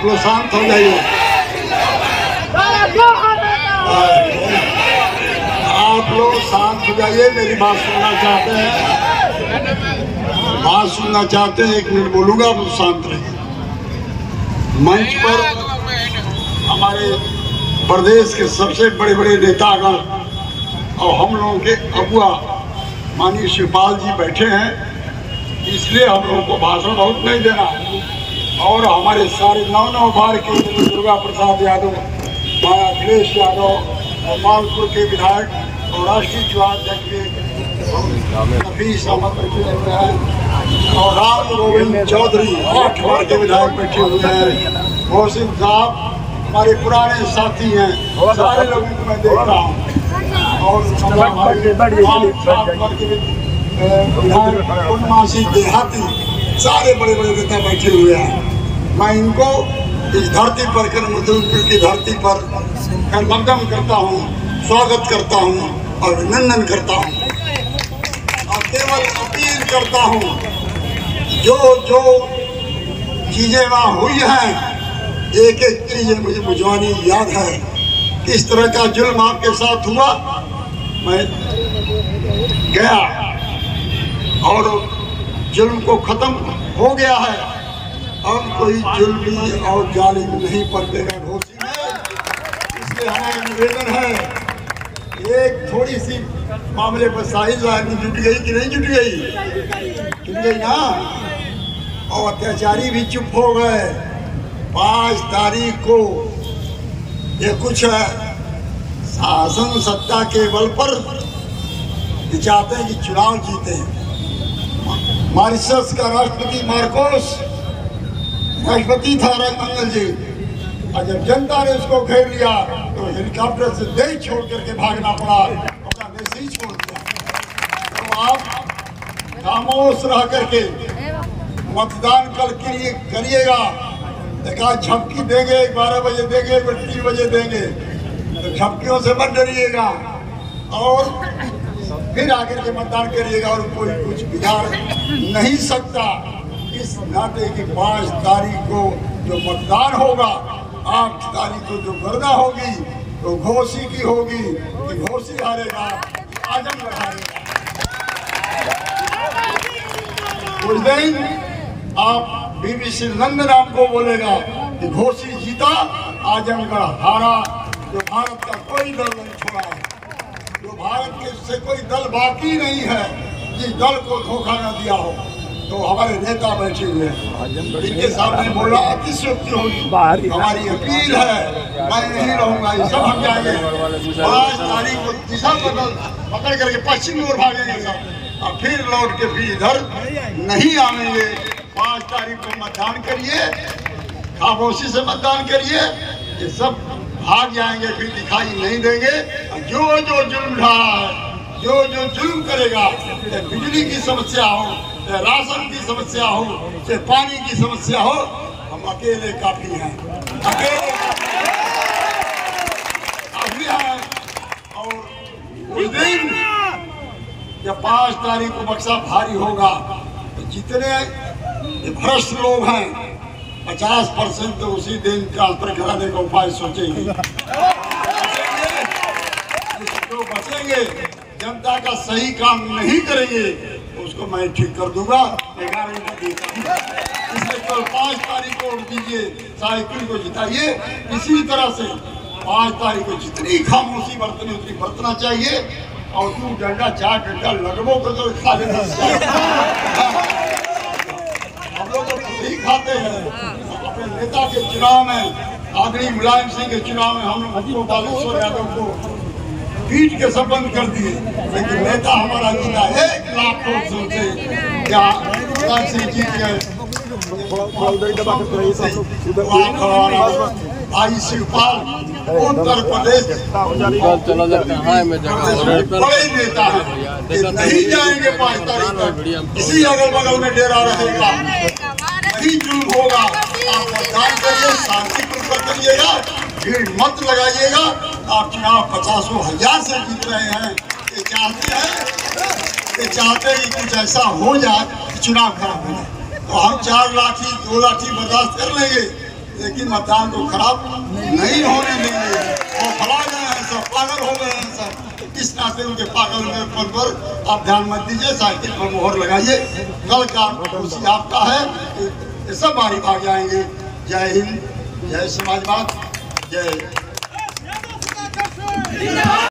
आप लोग शांत हो जाइए। आप लोग शांत हो जाइए, मेरी बात सुनना चाहते हैं, बात सुनना चाहते हैं। 1 मिनट बोलूंगा, आप शांत रहिए। मंच पर हमारे प्रदेश के सबसे बड़े बड़े नेतागण और हम लोगों के अगुआ माननीय शिवपाल जी बैठे हैं, इसलिए हम लोगों को भाषण बहुत नहीं देना है। और हमारे सारे 9 बार के दुर्गा प्रसाद यादव, अखिलेश यादव और मालपुर के विधायक और राष्ट्रीय युवा अध्यक्ष नफीस अहमद बैठे हुए हैं और राम गोविंद चौधरी 8 बार के विधायक बैठे हुए हैं। मोहसिन साहब हमारे पुराने साथी हैं, सारे लोगों को मैं देख रहा हूँ। और देहाती सारे बड़े बड़े नेता बैठे हुए हैं। मैं इनको इस धरती पर करमपुर की धरती पर करमंगम करता हूँ, स्वागत करता हूँ और अभिनंदन करता हूँ और केवल अपील करता हूँ, जो जो चीज़ें वहाँ हुई हैं, एक एक चीज़ें मुझे बुझवानी याद है। किस तरह का जुल्म आपके साथ हुआ, मैं गया और जुल्म को ख़त्म हो गया है। अब कोई जुल्मी और जालिम नहीं पड़ेगा घोषी में। इसलिए हमारा निवेदन है, एक थोड़ी सी मामले पर साहिल लाइन जुट गई कि नहीं जुट गई? जुट गई ना। और अत्याचारी भी चुप हो गए। 5 तारीख को ये कुछ शासन सत्ता के बल पर चाहते हैं कि चुनाव जीते। मॉरिशस का राष्ट्रपति मार्कोस राष्ट्रपति था राजमंगल जी, और जब जनता ने उसको घेर लिया तो हेलीकॉप्टर से देश छोड़ करके भागना पड़ा, अपना देश ही छोड़ दिया। तो आप खामोश रह करके मतदान कल के लिए करिएगा। देखा झपकी देंगे, 12 बजे देंगे, 3 बजे देंगे, तो झपकियों से मत डरिएगा और फिर आकर के मतदान करिएगा। और कोई कुछ बिगाड़ नहीं सकता। इस नाते की 5 तारीख को जो मतदान होगा, 8 तारीख को जो गर्दा होगी तो घोषी की होगी कि घोषी हारेगा, आजमगढ़ हारेगा। उस दिन आप BBC लंदन आपको बोलेगा कि घोषी जीता, आजमगढ़ हारा। जो भारत का कोई दल नहीं छोड़ा है, जो भारत के से कोई दल बाकी नहीं है जिस दल को धोखा न दिया हो। तो हमारे नेता बैठे हुए हैं, इनके सामने बोला अतिशयोक्ति होगी। हमारी अपील है, मैं नहीं रहूंगा, ये सब हम जाएंगे। 5 तारीख को दिशा पकड़ करके पश्चिम ओर भागेंगे सब, और फिर लौट के फिर इधर नहीं आएंगे। 5 तारीख को मतदान करिए, खामोशी से मतदान करिए, ये सब भाग जाएंगे, फिर दिखाई नहीं देंगे। जो जो जुल्म ढाहा है, जो जो जुल्म करेगा, चाहे बिजली की समस्या हो, चाहे राशन की समस्या हो, चाहे पानी की समस्या हो, हम अकेले काफी हैं, अकेले काफी हैं। और उस दिन जब 5 तारीख को बक्सा भारी होगा तो जितने भ्रष्ट लोग हैं 50% तो उसी दिन ट्रांसफर कराने का उपाय सोचेंगे। जो बचेंगे, जनता का सही काम नहीं करेंगे, तो उसको मैं ठीक कर दूंगा, मैं गारंटी देता हूँ। इसलिए कल 5 तारीख को वोट दीजिए, साइकिल को जिताइए। इसी तरह से 5 तारीख को जितनी खामोशी बरतनी उतनी बरतना चाहिए। और तू डंडा 4 डंडा लगभो को तो खा लेना चाहिए। हम लोग तो नहीं खाते हैं। अपने नेता के चुनाव में, आदरणीय मुलायम सिंह के चुनाव में हम लोग बालेश्वर यादव को पीट के संबंध कर दिए, लेकिन नेता हमारा जीता 1 लाख वोट से। क्या मुलायम सिंह जीत गए? भाई शिवपाल उत्तर प्रदेश बड़े नेता हैं, नहीं जाएंगे 5 तारीख तक। इसी अगल बगल में डेरा रहेगा, नहीं जुल्म होगा। आप मतदान करिए, शांतिपूर्वक करिएगा, भीड़ मत लगाइएगा। आप चुनाव 50,000 से जीत रहे हैं। ये चाहते हैं कि कुछ ऐसा हो जाए कि चुनाव खराब हो जाए, तो हम 4 लाठी 2 लाठी बर्दाश्त कर लेंगे, लेकिन मतदान को खराब नहीं होने देंगे। वो फला गए हैं सब, पागल हो गए हैं सब। इस नाते उनके पागल में पर आप ध्यान मत दीजिए, साइकिल पर मोहर लगाइए। कल का खुशी आपका है, ये सब बारी भाग जाएंगे। जय हिंद, जय समाजवाद, जय